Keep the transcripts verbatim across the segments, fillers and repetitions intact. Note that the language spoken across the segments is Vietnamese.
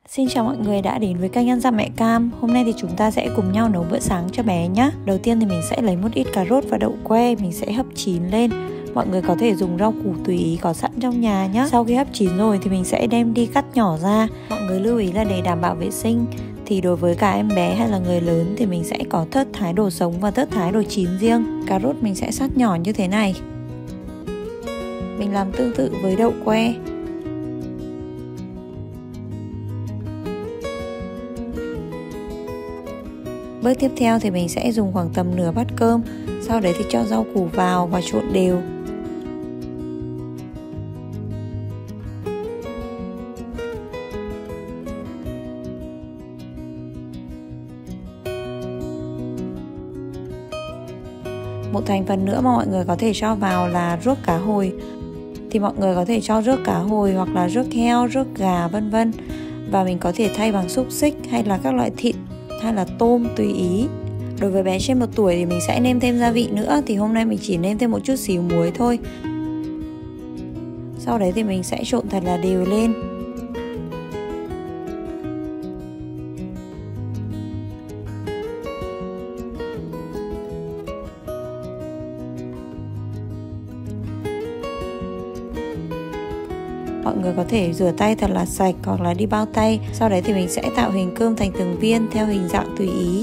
Xin chào mọi người đã đến với kênh Ăn Dặm Mẹ Cam. Hôm nay thì chúng ta sẽ cùng nhau nấu bữa sáng cho bé nhé. Đầu tiên thì mình sẽ lấy một ít cà rốt và đậu que, mình sẽ hấp chín lên. Mọi người có thể dùng rau củ tùy ý có sẵn trong nhà nhé. Sau khi hấp chín rồi thì mình sẽ đem đi cắt nhỏ ra. Mọi người lưu ý là để đảm bảo vệ sinh thì đối với cả em bé hay là người lớn thì mình sẽ có thớt thái đồ sống và thớt thái đồ chín riêng. Cà rốt mình sẽ cắt nhỏ như thế này. Mình làm tương tự với đậu que. Bước tiếp theo thì mình sẽ dùng khoảng tầm nửa bát cơm. Sau đấy thì cho rau củ vào và trộn đều. Một thành phần nữa mà mọi người có thể cho vào là ruốc cá hồi. Thì mọi người có thể cho ruốc cá hồi hoặc là ruốc heo, ruốc gà vân vân. Và mình có thể thay bằng xúc xích hay là các loại thịt hay là tôm tùy ý. Đối với bé trên một tuổi thì mình sẽ nêm thêm gia vị nữa. Thì hôm nay mình chỉ nêm thêm một chút xíu muối thôi. Sau đấy thì mình sẽ trộn thật là đều lên. Mọi người có thể rửa tay thật là sạch hoặc là đi bao tay. Sau đấy thì mình sẽ tạo hình cơm thành từng viên theo hình dạng tùy ý.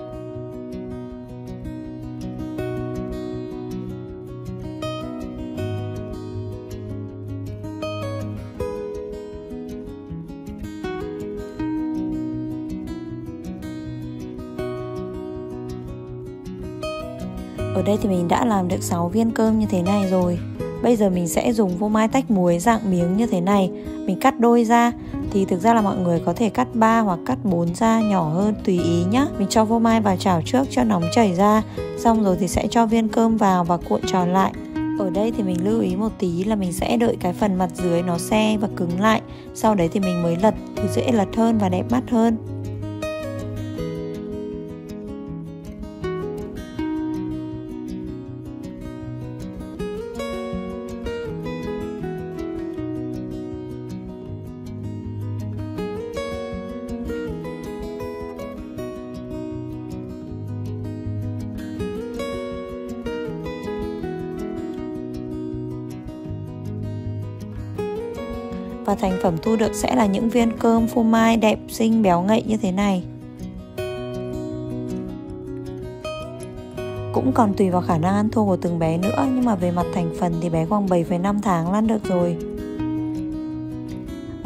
Ở đây thì mình đã làm được sáu viên cơm như thế này rồi. Bây giờ mình sẽ dùng phô mai tách muối dạng miếng như thế này. Mình cắt đôi ra. Thì thực ra là mọi người có thể cắt ba hoặc cắt bốn ra nhỏ hơn tùy ý nhé. Mình cho phô mai vào chảo trước cho nóng chảy ra. Xong rồi thì sẽ cho viên cơm vào và cuộn tròn lại. Ở đây thì mình lưu ý một tí là mình sẽ đợi cái phần mặt dưới nó se và cứng lại. Sau đấy thì mình mới lật thì dễ lật hơn và đẹp mắt hơn. Và thành phẩm thu được sẽ là những viên cơm phô mai đẹp xinh béo ngậy như thế này. Cũng còn tùy vào khả năng ăn thô của từng bé nữa. Nhưng mà về mặt thành phần thì bé khoảng bảy phẩy năm tháng là ăn được rồi.